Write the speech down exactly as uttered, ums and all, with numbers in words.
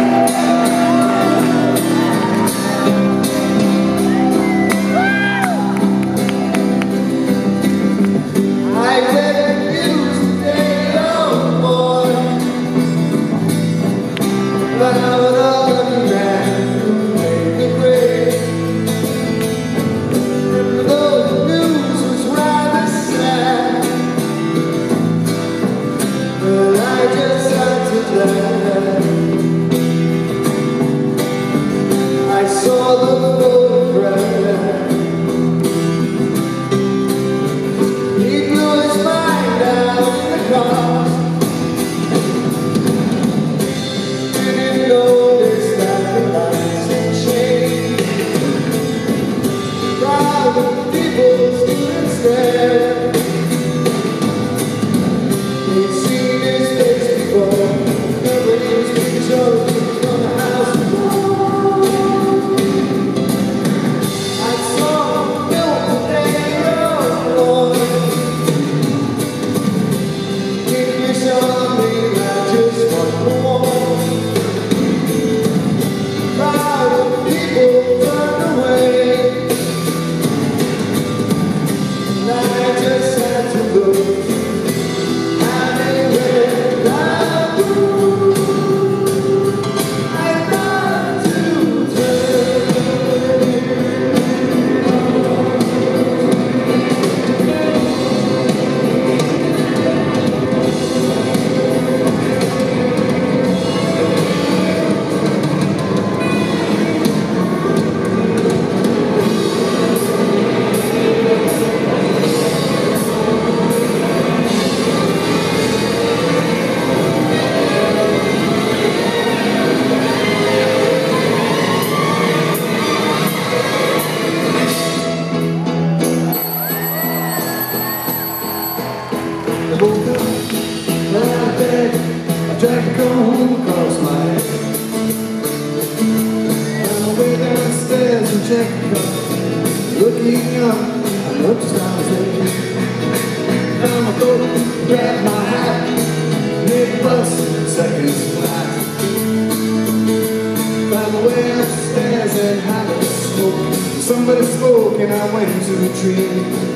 I saw the photograph. He blew his mind out in the car. Didn't notice that the lights had changed. Crowd of people stood and stared. They'd seen his face before. Nobody's picture from the house before. I woke up, lie in bed, I tried to come home across my head. Found my way downstairs and checked the car. Looking up, I looked downstairs. Found my coat, grabbed my hat, made a bus, seconds flat. Found my way upstairs and had a smoke. Somebody spoke and I went to a tree.